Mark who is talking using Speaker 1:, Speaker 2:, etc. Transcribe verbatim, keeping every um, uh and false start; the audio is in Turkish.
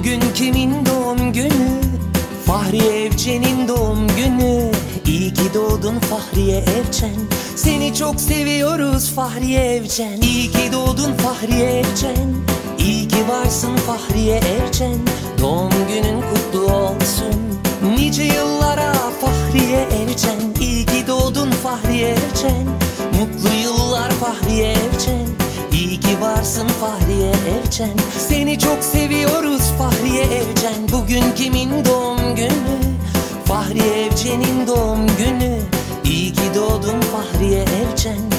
Speaker 1: Bugün kimin doğum günü? Fahriye Evcen'in doğum günü. İyi ki doğdun Fahriye Evcen. Seni çok seviyoruz Fahriye Evcen. İyi ki doğdun Fahriye Evcen. İyi ki varsın Fahriye Evcen. Doğum günün kutlu olsun nice yıllara Fahriye Evcen. İyi ki doğdun Fahriye Evcen. Mutlu yıllar Fahriye Evcen. İyi ki varsın Fahriye Evcen. Seni çok seviyoruz Fahriye Evcen. Bugün kimin doğum günü? Fahriye Evcen'in doğum günü. İyi ki doğdun Fahriye Evcen.